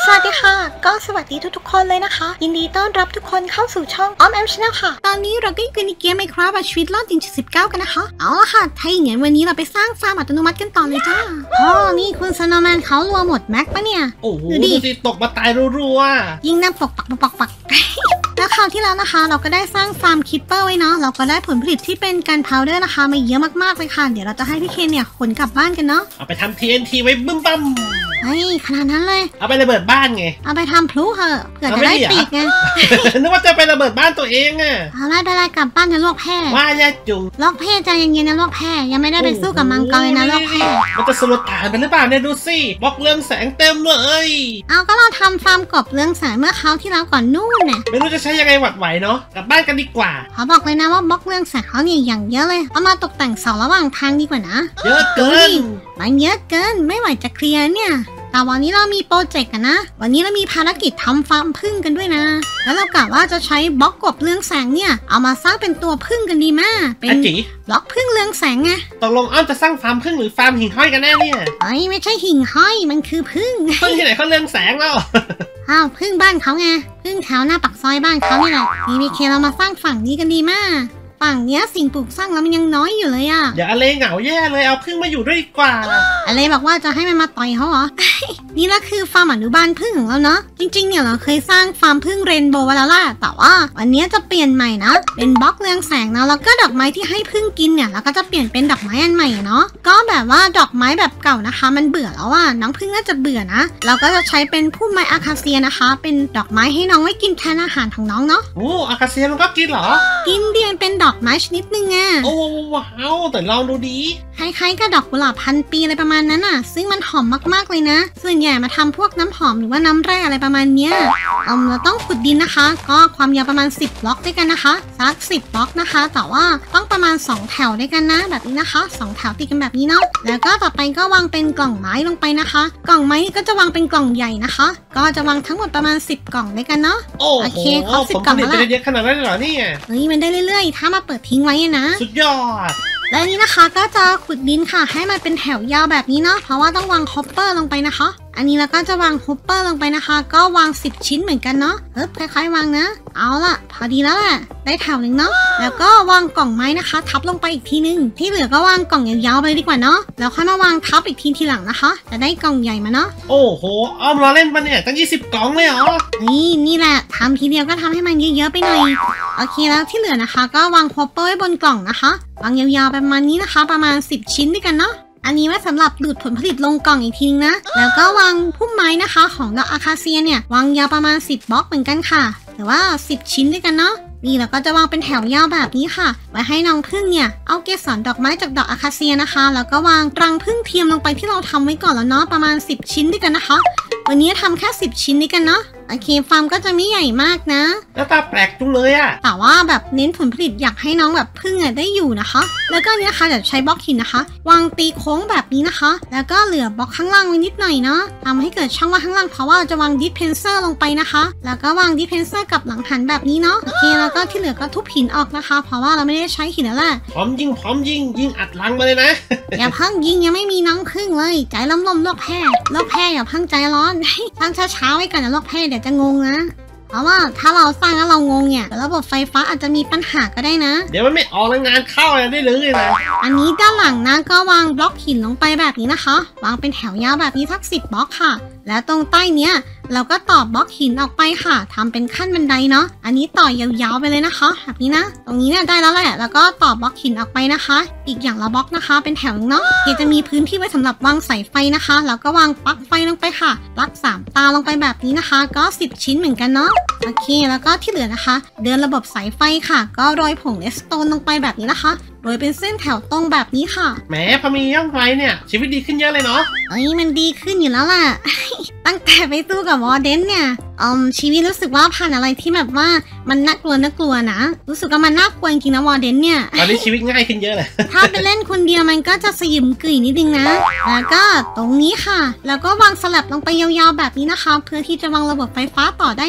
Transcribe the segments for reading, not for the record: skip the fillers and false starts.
สวัสดีค่ะก็สวัสดีทุกๆคนเลยนะคะยินดีต้อนรับทุกคนเข้าสู่ช่องออมแอมชาแนลค่ะตอนนี้เราก็อยู่ในเกม Minecraft ชีวิตรอดจริง19กันนะคะเอาละค่ะถ้าอย่างนั้นวันนี้เราไปสร้างฟาร์มอัตโนมัติกันต่อเลยจ้านี่คุณสโนว์แมนเขารัวหมดแม็กปะเนี่ยโอ้โหดูสิตกมาตายรัวๆยิงน้ำปักแล้วคราวที่แล้วนะคะเราก็ได้สร้างฟาร์มคิปเปอร์ไว้เนาะเราก็ได้ผลผลิตที่เป็นกันพาวเดอร์นะคะมาเยอะมากๆเลยค่ะเดี๋ยวเราจะให้พี่เคนเนี่ยขนกลับบ้านกันเนาะเอาไปทำ TNT ไว้บึ้มบั้มขนาดนั้นเลยเอาไประเบิดบ้านไงเอาไปทำพลุเหอะเผื่อจะได้ปีกไงนึกว่าจะไประเบิดบ้านตัวเองอะเอาได้ไปเลยกลับบ้านจะลวกแพร่ว่าแย่จุงลวกแพร่ใจเย็นๆนะลวกแพร่ยังไม่ได้ไปสู้กับมังกรเลยนะลวกแพร่มันจะสลดฐานไปหรือเปล่าเนี่ยดูสิบล็อกเรืองแสงเต็มเลยเอาก็เราทำฟาร์มกบเรืองแสงเมื่อคราวที่แล้วก่อนนู่นเนี่ยไม่รู้จะใช้ยังไงหวัดไหวเนาะกลับบ้านกันดีกว่าเขาบอกเลยนะว่าบล็อกเรืองแสงเขาเนี่ยอย่างเยอะเลยเอามาตกแต่งเสาระหว่างทางดีกว่านะเยอะเกินมันเยอะเกินไม่ไหวจะเคลียร์เนี่ยแต่วันนี้เรามีโปรเจกต์กันนะวันนี้เรามีภารกิจทำฟาร์มผึ้งกันด้วยนะแล้วเรากะว่าจะใช้บล็อกกบเรืองแสงเนี่ยเอามาสร้างเป็นตัวผึ้งกันดีมากเป็นบล็อกผึ้งเรืองแสงไงตกลงอ้อมจะสร้างฟาร์มผึ้งหรือฟาร์มหิ่งห้อยกันแน่เนี่ยไม่ใช่หิ่งห้อยมันคือผึ้งผึ้งที่ไหนเขาเรืองแสงแล้วผึ้งบ้านเขาไงผึ้งแถวหน้าปากซอยบ้านเขานี่แหละมีเคเรามาสร้างฝั่งนี้กันดีมากฝั่งเนี้ยสิ่งปลูกสร้างแล้วมันยังน้อยอยู่เลยอะอย่าอะไรเหงาแย่เลยเอาผึ้งมาอยู่ด้วยดีกว่าอะไรบอกว่าจะให้มันมาต่อยเขาเหรอ นี่ละคือฟาร์มอนุบาลผึ้งของเราเนาะจริงๆเนี่ยเราเคยสร้างฟาร์มผึ้งเรนโบว์ไว้แล้วล่ะแต่ว่าวันนี้จะเปลี่ยนใหม่นะเป็นบล็อกเรืองแสงนะแล้วก็ดอกไม้ที่ให้ผึ้งกินเนี่ยเราก็จะเปลี่ยนเป็นดอกไม้อันใหม่เนาะก็แบบว่าดอกไม้แบบเก่านะคะมันเบื่อแล้วอ่ะน้องผึ้งน่าจะเบื่อนะเราก็จะใช้เป็นพุ่มไม้อาคาเซียนะคะเป็นดอกไม้ให้น้องไว้กินแทนอาหารของน้องเนาะโอ้อาคาเซียมันก็กินเหรอกินเดียนเป็นดอกไม้ชนิดนึงโอ้ว้าวแต่ลองดูดีคล้ายๆกับดอกกุหลาบพันปีอะไรประมาณนั้นน่ะซึ่งมันหอมมากๆเลยนะส่วนใหญ่มาทำพวกน้ำหอมหรือว่าน้ำแร่อะไรประมาณเนี้ยเราต้องขุดดินนะคะก็ความยาวประมาณ10บล็อกด้วยกันนะคะสัก10บล็อกนะคะแต่ว่าต้องประมาณ2แถวด้วยกันนะแบบนี้นะคะ2แถวติดกันแบบนี้เนาะแล้วก็ต่อไปก็วางเป็นกล่องไม้ลงไปนะคะกล่องไม้ก็จะวางเป็นกล่องใหญ่นะคะก็จะวางทั้งหมดประมาณ10กล่องด้วยกันเนาะโอเคครบ10กล่องแล้วเยอะขนาดนั้นเหรอเนี่ยมันได้เรื่อยๆถ้ามาเปิดทิ้งไว้นะสุดยอดและนี้นะคะก็จะขุดดินค่ะให้มันเป็นแถวยาวแบบนี้เนาะเพราะว่าต้องวางฮอปเปอร์ลงไปนะคะอันนี้เราก็จะวางฮอปเปอร์ลงไปนะคะก็วาง10ชิ้นเหมือนกันเนาะคล้ายๆวางนะเอาล่ะพอดีแล้วแหละได้แถวหนึ่งเนาะแล้วก็วางกล่องไม้นะคะทับลงไปอีกทีนึงที่เหลือก็วางกล่องยาวๆไปดีกว่าเนาะแล้วค่อยมาวางทับอีกทีหลังนะคะจะได้กล่องใหญ่มาเนาะโอ้โหอ้อมรอเล่นปะเนี่ยตั้ง20กล่องเลยเหรอนี่แหละทำทีเดียวก็ทำให้มันเยอะๆไปหน่อยโอเคแล้วที่เหลือนะคะก็วางฮอปเปอร์ไว้บนกล่องนะคะวางยาวๆประมาณนี้นะคะประมาณ10ชิ้นด้วยกันเนาะอันนี้ไว้สำหรับดูดผลผลิตลงกล่องอีกทีนึงนะแล้วก็วางพุ่มไม้นะคะของดอกอาคาเซียเนี่ยวางยาวประมาณ10บล็อกเหมือนกันค่ะหรือว่า10ชิ้นด้วยกันเนาะนี่เราก็จะวางเป็นแถวยาวแบบนี้ค่ะไว้ให้น้องผึ้งเนี่ยเอาเกสรดอกไม้จากดอกอาคาเซียนะคะแล้วก็วางรังผึ้งเทียมลงไปที่เราทำไว้ก่อนแล้วเนาะประมาณ10ชิ้นด้วยกันนะคะวันนี้ทำแค่10ชิ้นด้วยกันเนาะโอเคฟาร์มก็จะไม่ใหญ่มากนะแล้วตาแปลกจุงเลยอะแต่ว่าแบบเน้นผลผลิตอยากให้น้องแบบผึ้งได้อยู่นะคะแล้วก็นี้นะคะเดี๋ยวใช้บล็อกหินนะคะวางตีโค้งแบบนี้นะคะแล้วก็เหลือบล็อกข้างล่างไว้นิดหน่อยเนาะทำให้เกิดช่องว่างข้างล่างเพราะว่าจะวางดิสเพนเซอร์ลงไปนะคะแล้วก็วางดิสเพนเซอร์กับหลังหันแบบนี้เนาะโอเคแล้วก็ที่เหลือก็ทุบหินออกนะคะเพราะว่าเราไม่ได้ใช้หินแล้วแหละพร้อมยิงอัดลังมาเลยนะอย่าเพิ่งยิงยังไม่มีน้องผึ้งเลยใจล้มโรคแพ้อย่าเพิ่งใจร้อนตั้งช้าไว้ก่อนนะโรคแพ้เดี๋ยวจะงงนะเพราะว่าถ้าเราสร้างแล้วเรางงเนี่ยระบบไฟฟ้าอาจจะมีปัญหาก็ได้นะเดี๋ยวมันไม่ออกงานเข้าอะไรได้เลยนะอันนี้ด้านหลังนะก็วางบล็อกหินลงไปแบบนี้นะคะวางเป็นแถวยาวแบบนี้สัก10บล็อกค่ะแล้วตรงใต้เนี้ยเราก็ต่อบล็อกหินออกไปค่ะทำเป็นขั้นบันไดเนาะอันนี้ต่อยาวๆไปเลยนะคะแบบนี้นะตรงนี้เนี่ยได้แล้วแหละแล้วก็ต่อบล็อกหินออกไปนะคะอีกอย่างละบล็อกนะคะเป็นแถวเนาะจะมีพื้นที่ไว้สำหรับวางสายไฟนะคะแล้วก็วางปลั๊กไฟลงไปค่ะปลั๊ก3ตาลงไปแบบนี้นะคะก็10ชิ้นเหมือนกันเนาะโอเคแล้วก็ที่เหลือนะคะเดินระบบสายไฟค่ะก็โรยผงเลสโตนลงไปแบบนี้นะคะโดยเป็นเส้นแถวตรงแบบนี้ค่ะแหมพอมีย่องไฟเนี่ยชีวิตดีขึ้นเยอะเลยเนาะมันดีขึ้นอยู่แล้วล่ะ ตั้งแต่ไปตู้กับวอร์เดนเนี่ยชีวิตรู้สึกว่าผ่านอะไรที่แบบว่ามันน่ากลัวนะรู้สึกว่ามันน่ากลัวจริงนะวอร์เดนเนี่ยตอนนี้ชีวิตง่ายขึ้นเยอะเลยถ้าไปเล่นคนเดียวมันก็จะสยิมกึ่ยนิดนึงนะแล้วก็ตรงนี้ค่ะแล้วก็วางสลับลงไปยาวๆแบบนี้นะคะเพื่อที่จะวางระบบไฟฟ้าต่อได้เนาะ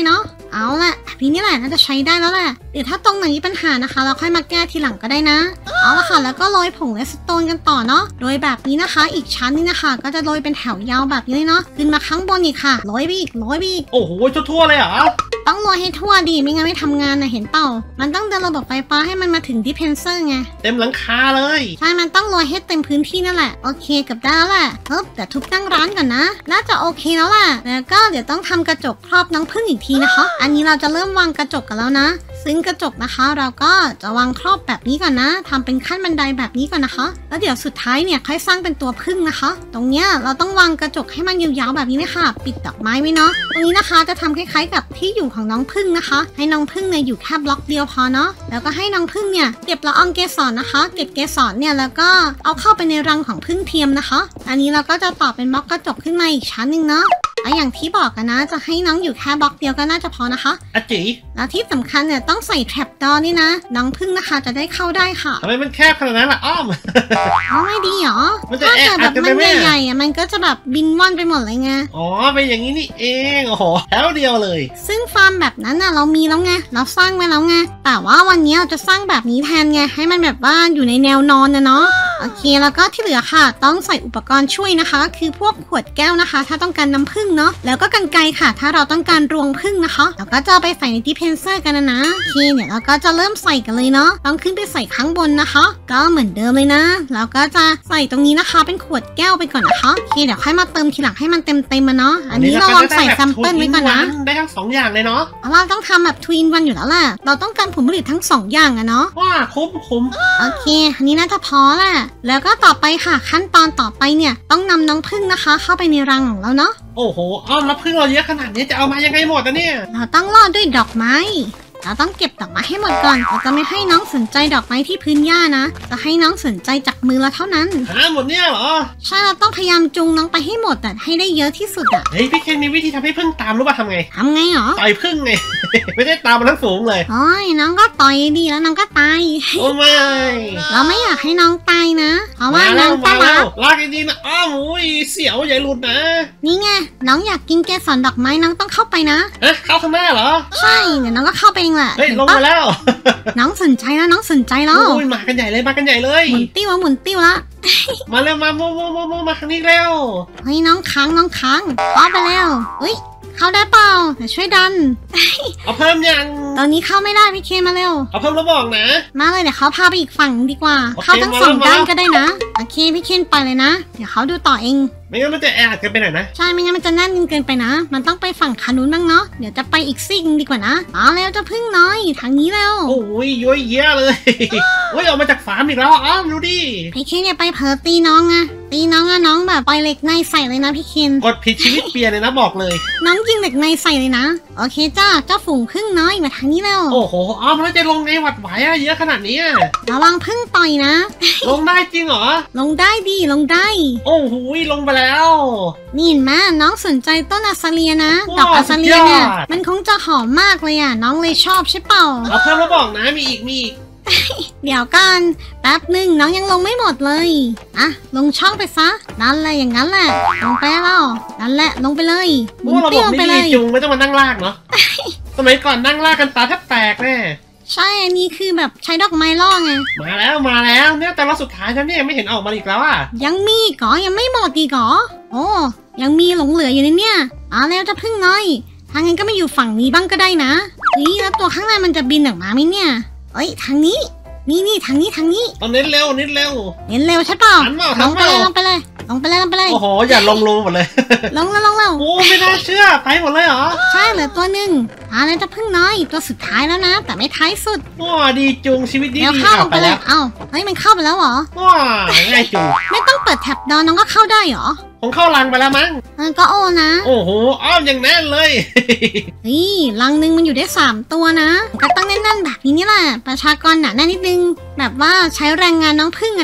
เอาละพี่นี่แหละน่าจะใช้ได้แล้วแหละเดี๋ยวถ้าตรงไหนมีปัญหานะคะเราค่อยมาแก้ทีหลังก็ได้นะเอาละค่ะแล้วก็โรยผงเลสโตนกันต่อเนาะโรยแบบนี้นะคะอีกชั้นนึงนะคะก็จะโรยเป็นแถวยาวแบบนี้เลยเนาะขึ้นมาข้างบนอีกค่ะโรยไปอีกโรยไปอีกโอ้โหทั่วๆเลยเหรอต้องโรยให้ทั่วดีไม่งั้นไม่ทำงานนะเห็นเปล่ามันต้องเดินระบบไฟฟ้าให้มันมาถึงที่เพนเซอร์ไงเต็มหลังคาเลยใช่มันต้องโรยให้เต็มพื้นที่นั่นแหละโอเคกับได้แล้วแหละแต่ทุบตั้งร้านก่อนนะน่าจะโอเคแล้วแหละแล้วก็เดี๋ยวต้องทำกระจกครอบน้องผึ้งอีกทีนะคะอันนี้เราจะเริ่มวางกระจกกันแล้วนะซึ่งกระจกนะคะเราก็จะวางครอบแบบนี้ก่อนนะทำเป็นขั้นบันไดแบบนี้ก่อนนะคะแล้วเดี๋ยวสุดท้ายเนี่ยค่อยสร้างเป็นตัวผึ้งนะคะตรงเนี้ยเราต้องวางกระจกให้มันยาวๆแบบนี้เลยค่ะปิดดอกไม้ไว้เนาะตรงนี้นะคะจะทำคล้ายๆกับที่อยู่ของน้องผึ้งนะคะให้น้องผึ้งเนี่ยอยู่แค่บล็อกเดียวพอเนาะแล้วก็ให้น้องผึ้งเนี่ยเก็บละอองเกสรนะคะเก็บเกสรเนี่ยแล้วก็เอาเข้าไปในรังของผึ้งเทียมนะคะอันนี้เราก็จะต่อเป็นบล็อกกระจกขึ้นมาอีกชั้นหนึ่งเนาะอย่างที่บอกกันนะจะให้น้องอยู่แค่บล็อกเดียวก็น่าจะพอนะคะอาจิแล้วที่สำคัญเนี่ยต้องใส่แทร็ปดอร์นี่นะน้องผึ้งนะคะจะได้เข้าได้ค่ะทำไมมันแคบขนาดนั้นล่ะอ้อมไม่ดีหรอถ้าเกิดแบบมันใหญ่ๆมันก็จะแบบบินว่อนไปหมดเลยไงอ๋อเป็นอย่างนี้นี่เองโอ้โหแถวเดียวเลยซึ่งฟาร์มแบบนั้นน่ะเรามีแล้วไงเราสร้างไว้แล้วไงแต่ว่าวันนี้เราจะสร้างแบบนี้แทนไงให้มันแบบว่าอยู่ในแนวนอนนะเนาะโอเคแล้วก็ที่เหลือค่ะต้องใส่อุปกรณ์ช่วยนะคะคือพวกขวดแก้วนะคะถ้าต้องการน้ำผึ้งเนาะแล้วก็กรรไกรค่ะถ้าเราต้องการรวงผึ้งนะคะแล้วก็จะไปใส่ในดิเพนเซอร์กันนะโอเคเนี่ยเราก็จะเริ่มใส่กันเลยเนาะต้องขึ้นไปใส่ข้างบนนะคะก็เหมือนเดิมเลยนะแล้วก็จะใส่ตรงนี้นะคะเป็นขวดแก้วไปก่อนนะคะโอเคเดี๋ยวค่อยมาเติมทีหลังให้มันเต็มมาเนาะอันนี้เราลองใส่แซมเปิลไว้ก่อนนะได้ทั้ง2อย่างเลยเนาะเราต้องทำแบบทวินวันอยู่แล้วแหละเราต้องการผลผลิตทั้ง2อย่างอะเนาะว้าคุ้มโอเคอันนี้น่าจะพอแหละแล้วก็ต่อไปค่ะขั้นตอนต่อไปเนี่ยต้องนำน้องผึ้งนะคะเข้าไปในรังของเราเนาะโอ้โหอ้อมแล้วผึ้งเราเยอะขนาดนี้จะเอามายังไงหมดอะเนี่ยเราต้องล่อด้วยดอกไม้เราต้องเก็บดอกไม้ให้หมดก่อนเราจะไม่ให้น้องสนใจดอกไม้ที่พื้นหญ้านะจะให้น้องสนใจจากมือเราเท่านั้นหมดเนี่ยเหรอใช่เราต้องพยายามจูงน้องไปให้หมดแต่ให้ได้เยอะที่สุดอ่ะเฮ้ยพี่เคนมีวิธีทำให้ผึ้งตามรู้ป่ะทำไงหรอต่อยผึ้งไง ไม่ได้ตามมันทั้งฝูงเลยโอ้ยน้องก็ต่อยดีแล้วน้องก็ตายโอ้ไม่เราไม่อยากให้น้องตายนะเพราะว่าน้องตายลากดีๆนะอ้าวอุ้ยเสียวใหญ่หลุดนะนี่ไงน้องอยากกินเกสรดอกไม้น้องต้องเข้าไปนะเข้าข้างหน้าเหรอใช่เดี๋ยวน้องก็เข้าไปเองแหละเฮ้ยลงมาแล้วน้องสนใจแล้วน้องสนใจแล้วโอ้ยมากันใหญ่เลยหมุนติ้วละมาแล้วมามาทางนี้แล้วเฮ้ยน้องค้างเข้าไปแล้วอุ้ยเข้าได้เปล่าแต่ช่วยดันเอาเพิ่มยังตอนนี้เข้าไม่ได้พี่เคมาเร็วเอาเพิ่มแล้วบอกนะมาเลยเดี๋ยวเขาพาไปอีกฝั่งดีกว่าเข้าทั้ง2ด้านก็ได้นะโอเคพี่เคนไปเลยนะเดี๋ยวเขาดูต่อเองไม่งั้นมันจะแออัดกันไปหน่อยนะใช่ไม่งั้นมันจะแน่นเกินไปนะมันต้องไปฝั่งขานุนบ้างเนาะเดี๋ยวจะไปอีกซิ่งดีกว่านะมาแล้วจะพึ่งน้อยทางนี้แล้วโอ้ยย้อยเยี่ยเลยโอ้ยออกมาจากฟาร์มอีกแล้วอ้าวดูดิพี่เคนอย่าไปเผลอตีน้องอะน้องแบบปล่อยเหล็กในใส่เลยนะพี่เคนกดผิดชีวิตเปลี่ยนเลยนะบอกเลยน้องยิงเหล็กในใส่เลยนะโอเคจ้าเจ้าฝูงพึ่งน้อยมาทางนี้แล้วโอ้โหอ้าวมันจะลงในหวัดไหวอะเยอะขนาดนี้ระวังพึ่งต่อยนะลงได้จริงเหรอลงได้ดีลงได้โอ้โหลงไปแล้วนี่เห็นไหมน้องสนใจต้นอาซาเลียนะดอกอาซาเลียเนี่ยมันคงจะหอมมากเลยอ่ะน้องเลยชอบใช่เปล่าเอาเพิ่มมาบอกนะมีอีกเดี๋ยวกันแป๊บหนึ่งน้องยังลงไม่หมดเลยอ่ะลงช่องไปซะนั่นแหละอย่างนั้นแหละลงไปแล้วนั่นแหละลงไปเลยมุนเตี้ยวไปเลยจุงไม่ต้องมานั่งลากเนาะสมัยก่อนนั่งลากกันตาแทบแตกแน่ใช่อันนี้คือแบบใช้ดอกไม้ล่อไงมาแล้วเนี่ยแต่ละสุดท้ายฉันเนี่ยไม่เห็นออกมาอีกแล้วอ่ะยังมีก่อยังไม่หมดอีกก่อโอ้ยังมีหลงเหลืออยู่ในเนี่ยแล้วจะพึ่งน้อยทางงั้นก็มาอยู่ฝั่งนี้บ้างก็ได้นะนี่แล้วตัวข้างในมันจะบินออกมาไหมเนี่ยเอ้ยทางนี้นี่ทางนี้ต้องเน้นเร็วใช่เปล่าลงไปเลยโอ้โหอย่าลงหมดเลยลงโอ้ไม่น่าเชื่อไปหมดเลยเหรอใช่เหลือตัวหนึ่งแล้วจะพึ่งน้อยตัวสุดท้ายแล้วนะแต่ไม่ท้ายสุดว้าดีจุงชีวิตดีเข้าไปแล้วเฮ้ยมันเข้าไปแล้วเหรอว้าง่ายจุงไม่ต้องเปิดแท็บดอน้องก็เข้าได้เหรอผมเข้ารังไปแล้วมั้งก็โอนะโอ้โหอ้อมอย่างแน่นเลยนี่รังนึงมันอยู่ได้3ตัวนะก็ต้องแน่นๆแบบนี้นี่แหละประชากรหนาแน่นนิดนึงแบบว่าใช้แรงงานน้องพึ่งอะนะ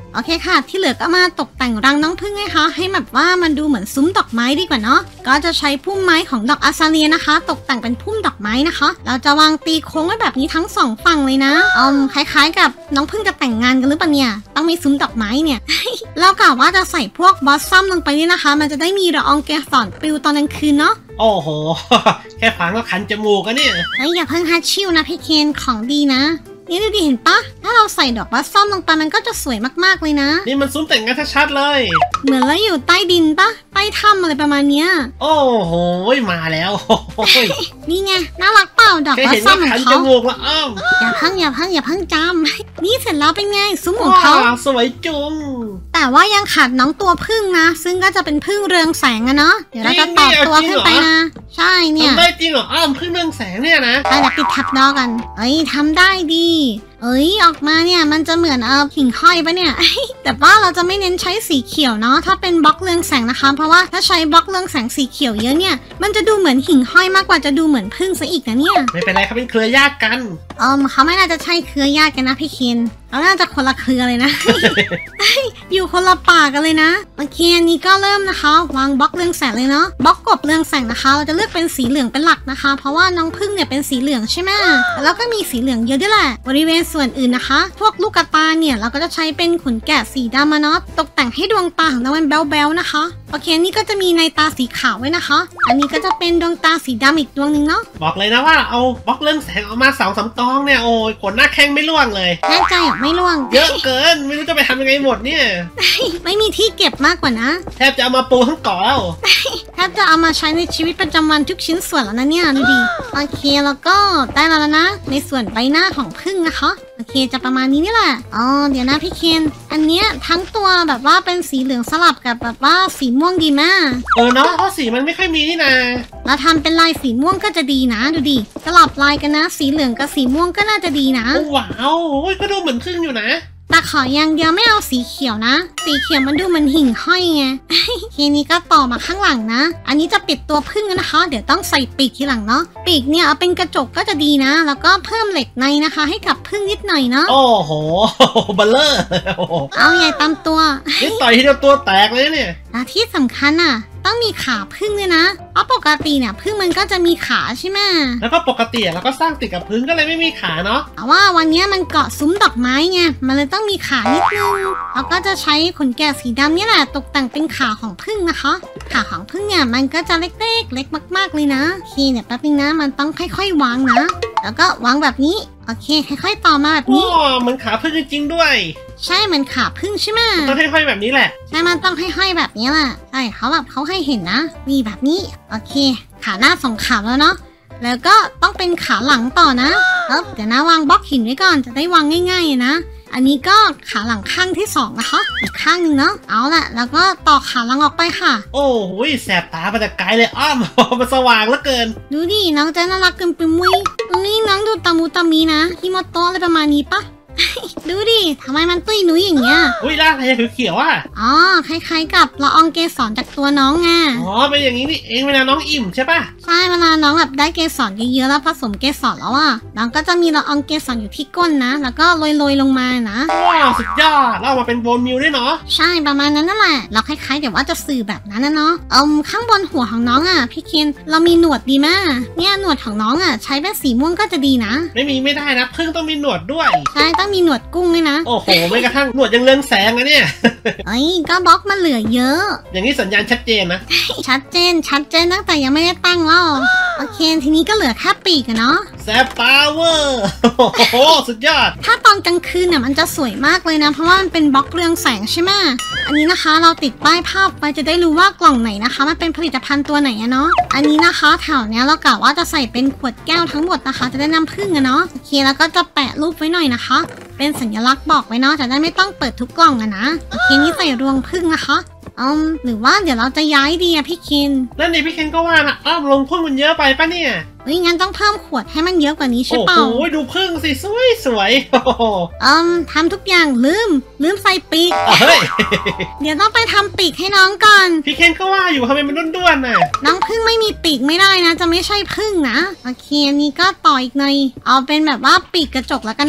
โอเคค่ะที่เหลือก็มาตกแต่งรังน้องผึ้งนะคะให้แบบว่ามันดูเหมือนซุ้มดอกไม้ดีกว่าเนาะก็จะใช้พุ่มไม้ของดอกอาซาเลียนะคะตกแต่งเป็นพุ่มดอกไม้นะคะเราจะวางตีโค้งไว้แบบนี้ทั้ง2ฝั่งเลยนะคล้ายๆกับน้องผึ้งจะแต่งงานกันหรือเปล่าเนี่ยต้องมีซุ้มดอกไม้เนี่ย เรากะว่าจะใส่พวกบอสซัมลงไปเนี่ยนะคะมันจะได้มีละอองเกสรปลิวตอนกลางคืนเนาะโอ้โห แค่ฟังก็คันจมูกกันเนี่ยเฮ้ยอย่าเพิ่งฮัตชิวนะพี่เคนของดีนะนี่ดูดิเห็นปะถ้าเราใส่ดอกบอสซัมลงไปมันก็จะสวยมากๆเลยนะนี่มันซุ้มแต่งงานชัดๆเลยเหมือนเราอยู่ใต้ดินปะใต้ถ้ำอะไรประมาณเนี้ยโอ้โหมาแล้วนี่ไงน่ารักเปล่าดอกบอสซัมของเขาอย่าเพิ่งจำนี่เสร็จแล้วเป็นไงซุ้มของเขาสวยจุงแต่ว่ายังขาดน้องตัวผึ้งนะซึ่งก็จะเป็นผึ้งเรืองแสงอะเนาะเดี๋ยวเราจะต่อตัวขึ้นไปนะใช่เนี่ยทำได้จริงเหรอผึ้งเรืองแสงเนี่ยนะแต่ปิดทับดอกันทำได้ดีออกมาเนี่ยมันจะเหมือนหิ่งห้อยปะเนี่ย แต่ว่าเราจะไม่เน้นใช้สีเขียวเนาะถ้าเป็นบล็อกเรืองแสงนะคะเพราะว่าถ้าใช้บล็อกเรืองแสงสีเขียวเยอะเนี่ยมันจะดูเหมือนหิ่งห้อยมากกว่าจะดูเหมือนผึ้งซะอีกนะเนี่ยไม่เป็นไรเขาเป็นเครือญาติกันเขาไม่น่าจะใช่เครือญาติกันนะพี่เคนเราน่าจะคนละเครือเลยนะ อยู่คนละป่ากันเลยนะโอเคอันนี้ก็เริ่มนะคะวางบล็อกเรืองแสงเลยเนาะบล็อกกบเรืองแสงนะคะเราจะเลือกเป็นสีเหลืองเป็นหลักนะคะเพราะว่าน้องผึ้งเนี่ยเป็นสีเหลืองใช่ไหมแล้วก็มีสีเหลืองเยอะด้วยแหละบริเวณส่วนอื่นนะคะพวกลูกตาเนี่ยเราก็จะใช้เป็นขนแกะสีดำมาเนาะตกแต่งให้ดวงตาของเรามันแบ๊วๆนะคะโอเคนี่ก็จะมีในตาสีขาวไว้นะคะอันนี้ก็จะเป็นดวงตาสีดำอีกดวงหนึ่งเนาะบอกเลยนะว่าเอาบล็อกเรืองแสงออกมา2-3 กองเนี่ยโอ้ยขนหน้าแข้งไม่ร่วงเลยแน่ใจหรอไม่ร่วงเยอะเกินไม่รู้จะไปทำยังไงหมดเนี่ยไม่มีที่เก็บมากกว่านะแทบจะเอามาปูทั้งเกาะแล้วแทบจะเอามาใช้ในชีวิตประจำวันทุกชิ้นส่วนแล้วนะเนี่ยดูดิโอเคแล้วก็ได้แล้วนะในส่วนใบหน้าของผึ้งนะคะโอเคจะประมาณนี้นี่แหละเดี๋ยวนะพี่เคนอันเนี้ยทั้งตัวแบบว่าเป็นสีเหลืองสลับกับแบบว่าสีม่วงดีมากเนาะเพราะสีมันไม่ค่อยมีนี่นาเราทำเป็นลายสีม่วงก็จะดีนะดูดิสลับลายกันนะสีเหลืองกับสีม่วงก็น่าจะดีนะว้าวก็ดูเหมือนผึ้งอยู่นะแต่ขออย่างเดียวไม่เอาสีเขียวนะสีเขียวมันดูเหมือนหิ่งห้อยไง ทีนี้ก็ต่อมาข้างหลังนะอันนี้จะปิดตัวผึ้งนะคะเดี๋ยวต้องใส่ปีกทีหลังเนาะปีกเนี่ยเอาเป็นกระจกก็จะดีนะแล้วก็เพิ่มเหล็กในนะคะให้กับผึ้งนิดหน่อยเนาะโอ้โหบัลเลอร์เอาใหญ่ตามตัวนี่ต่อยทีเดียวตัวแตกเลยเนี่ยและที่สำคัญอ่ะต้องมีขาผึ้งด้วยนะเพราะปกติเนี่ยผึ้งมันก็จะมีขาใช่ไหมแล้วก็ปกติเราก็สร้างติดกับพื้นก็เลยไม่มีขาเนาะแต่ว่าวันนี้มันเกาะซุ้มดอกไม้ไงมันเลยต้องมีขานิดนึงแล้วก็จะใช้ขนแกะสีดำนี่แหละตกแต่งเป็นขาของผึ้งนะคะขาของผึ้งเนี่ยมันก็จะเล็กๆเล็กมากๆเลยนะโอเคเนี่ยแป๊บนึงนะมันต้องค่อยๆวางนะแล้วก็วางแบบนี้โอเคค่อยๆต่อมาแบบนี้เหมือนขาผึ้งจริงๆด้วยใช่เหมือนขาผึ้งใช่ไหมต้องห้อยๆแบบนี้แหละใช่มันต้องห้อยๆแบบนี้แหละใช่เขาให้เห็นนะนี่แบบนี้โอเคขาหน้า2 ขาแล้วเนาะแล้วก็ต้องเป็นขาหลังต่อนะเดี๋ยวนะวางบล็อกหินไว้ก่อนจะได้วางง่ายๆนะอันนี้ก็ขาหลังข้างที่2นะคะอีกข้างหนึ่งเนาะเอาละแล้วก็ต่อขาหลังออกไปค่ะโอ้โหแสบตามาแต่ไกลเลยมันสว่างเหลือเกินดูดิน้องจะน่ารักเกินไปมุ้ยนี่น้องดูตามูตามีนะฮิโมโตะอะไรประมาณนี้ปะดูดิทำไมมันตุ้ยนุ้ยอย่างเงี้ยร่างอะไรเขียวๆอ่ะคล้ายๆกับละอองเกสรจากตัวน้องไงเป็นอย่างนี้นี่เองเวลาน้องอิ่มใช่ปะใช่เวลาน้องแบบได้เกสรเยอะๆแล้วผสมเกสรแล้วอ่ะน้องก็จะมีละอองเกสรอยู่ที่ก้นนะแล้วก็โรยๆลงมานะว้าวสุดยอดเรามาเป็นโบนมิลด้วยเนาะใช่ประมาณนั้นนั่นแหละเราคล้ายๆเดี๋ยวว่าจะสื่อแบบนั้นนะเนาะข้างบนหัวของน้องอ่ะพี่เคนเรามีหนวดดีมากเนี่ยหนวดของน้องอ่ะใช้เป็นสีม่วงก็จะดีนะไม่ได้นะพึ่งต้องมีหนวดด้วยใช่ต้องมีหนวดกุ้งด้วยนะโอ้โหไม่กระทั่งหนวดยังเรืองแสงนะเนี่ยก็บล็อกมันเหลือเยอะอย่างนี้สัญญาณชัดเจนนะชัดเจนตั้งแต่ยังไม่ได้ตั้งแล้วโอเคทีนี้ก็เหลือแค่ปีกเนาะแซบตาเวอร์โอ้โหสุดยอดถ้าตอนกลางคืนเนี่ยมันจะสวยมากเลยนะเพราะว่ามันเป็นบล็อกเรืองแสงใช่ไหมอันนี้นะคะเราติดป้ายภาพไว้จะได้รู้ว่ากล่องไหนนะคะมันเป็นผลิตภัณฑ์ตัวไหนเนาะอันนี้นะคะแถวเนี้ยเรากะว่าจะใส่เป็นขวดแก้วทั้งหมดนะคะจะได้น้ำผึ้งเนาะโอเคแล้วก็จะแปะรูปไว้หน่อยนะคะเป็นสัญลักษณ์บอกไว้เนาะจะได้ไม่ต้องเปิดทุกกล่องนะโอเคนี่ใส่รวงผึ้งนะคะหรือว่าเดี๋ยวเราจะย้ายดีอะพี่เคนนั่นดิพี่เคนก็ว่านะลงผึ้งมันเยอะไปปะเนี่ยงั้นต้องเพิ่มขวดให้มันเยอะกว่านี้ใช่เปล่าโอ้ยดูผึ้งสิสวยทำทุกอย่างลืมใส่ปีกเฮ้ยเดี๋ยวต้องไปทำปีกให้น้องก่อนพี่เคนก็ว่าอยู่ทำไมมันด้วนๆน่ะน้องผึ้งไม่มีปีกไม่ได้นะจะไม่ใช่ผึ้งนะโอเคอันนี้ก็ต่ออีกหน่อยเอาเป็นแบบว่าปีกกระจกแล้วกันนะคะ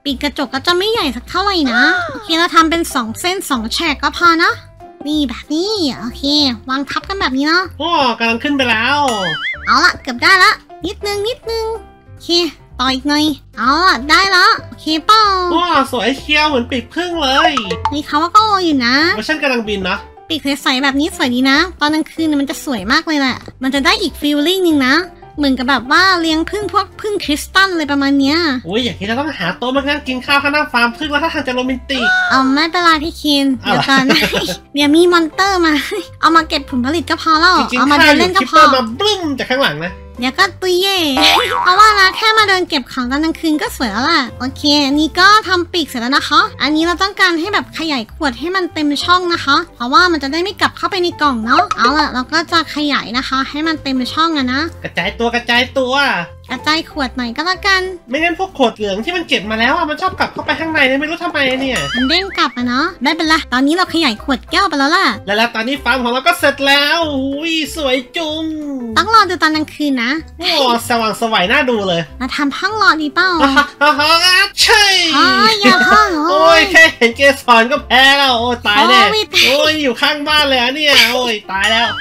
ปีกกระจกก็จะไม่ใหญ่สักเท่าไหร่นะโอเคเราทำเป็น2เส้น2แฉกก็พอนะนี่แบบนี้โอเควางทับกันแบบนี้เนาะโอ้กำลังขึ้นไปแล้วเอาละเกือบได้ละนิดนึงโอเคต่ออีกหน่อยเอาละได้ละโอเคเป้าโอ้สวยเชียวเหมือนปีกพึ่งเลยนี่เขาว่าก็โออยู่นะเวอร์ชันกำลังบินเนาะปีกใสๆแบบนี้สวยดีนะ ตอนกลางคืนมันจะสวยมากเลยแหละมันจะได้อีกฟีลลิ่งนึงนะเหมือนกับแบบว่าเลี้ยงพึ่งพวกพึ่งคริสตัลเลยประมาณเนี้ยอุ้ยอย่างนี้เราต้องหาโต๊ะมานั่งกินข้าวข้างหน้าฟาร์มพึ่งแล้วถ้าทางจะโรแมนติกเอาไม่เป็นไรพี่เคนเดี๋ยวกัน เดี๋ยวมีมอนเตอร์มา เอามาเก็บผลผลิตก็พอแล้วจริงเอาๆมาข้าเดินอยู่เล่นก็คิปพเปออร์มาบึ้มจากข้างหลังนะเดี๋ยวก็ตุยเย่ เพราะว่านะแค่มาเดินเก็บของตอนกลางคืนก็สวยแล้วล่ะโอเคอันนี้ก็ทำปีกเสร็จแล้วนะคะ อันนี้เราต้องการให้แบบขยายขวดให้มันเต็มช่องนะคะ เพราะว่ามันจะได้ไม่กลับเข้าไปในกล่องเนาะเอาล่ะเราก็จะขยายนะคะ ให้มันเต็มช่องอะนะกระจายตัวกระจายตัวกระจายขวดหน่อยก็แล้วกันไม่งั้นพวกขวดเหลืองที่มันเก็บมาแล้วอะมันชอบกลับเข้าไปข้างในเลยไม่รู้ทำไมเนี่ยมันเด้งกลับอะเนาะไม่เป็นไรตอนนี้เราขยายขวดแก้วไปแล้วล่ะแล้วตอนนี้ฟาร์มของเราก็เสร็จแล้วอุ้ยสวยจุงต้องรอดูตอนกลางคืนนะโอ้สว่างสวยน่าดูเลยเราทำห้องรอดีเปล่าใช่อ๋ออย่าห้องโอ้ยแค่เห็นเกสรก็แพ้แล้วโอ้ยตายแน่โอ้ยโอ้ยอยู่ข้างบ้านเลยอะเนี่ยโอ้ยตายแล้ว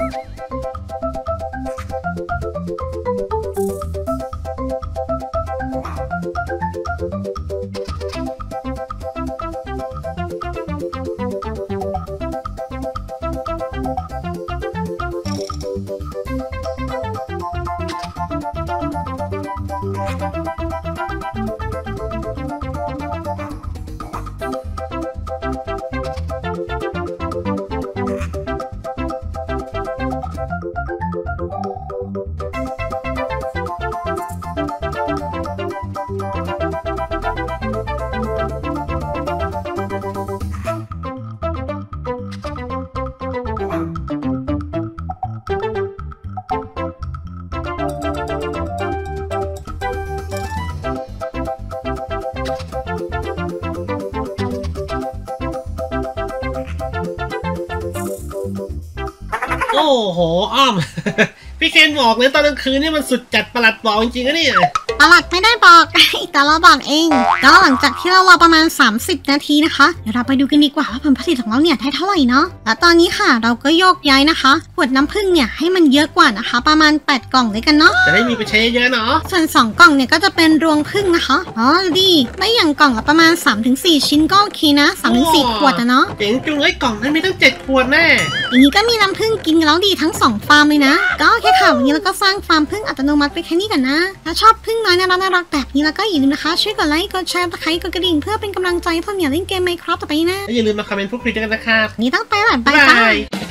โอ้โหอ้อม พี่เคนบอกเลยตอนกลางคืนนี่มันสุดจัดประหลัดบอกจริงๆนะเนี่ยตลาดไม่ได้บอก แต่เราบอกเองก็หลังจากที่เรารอประมาณ30นาทีนะคะเดี๋ยวเราไปดูกันดีกว่าว่าผลผลิตของเราเนี่ยได้เท่าไหร่เนาะและตอนนี้ค่ะเราก็โยกย้ายนะคะขวดน้ำผึ้งเนี่ยให้มันเยอะกว่านะคะประมาณ8กล่องเลยกันเนาะจะได้มีไปใช้เยอะๆเนาะส่วน2กล่องเนี่ยก็จะเป็นรวงผึ้งนะคะอ๋อดีได้อย่างกล่องละประมาณ 3-4 ชิ้นก็โอเคนะ 3-4 ขวดอะเนาะเจ๋งจุงเลยกล่องนั้นมีตั้ง7 ขวดแน่อย่างนี้ก็มีน้ำผึ้งกินกันแล้วดีทั้ง2ฟาร์มเลยนะก็โอเคค่ะวันนี้เราก็สร้างฟาร์มผึ้งอัตโนมัติไปแค่นี้กันนะถ้าชอบผึ้งน้อยน่ารักแบบนี้แล้วก็อย่าลืมนะคะช่วยกดไลค์กดแชร์ตะไคร้กดกระดิ่งเพื่อเป็นกำลังใจให้พวกเราเล่นเกม Minecraft ต่อไปนะและอย่าลืมมาคอมเมนต์พูดคุยกันนะครับวันนี้ต้องไปแล้วบ๊าบาย ยบาบายย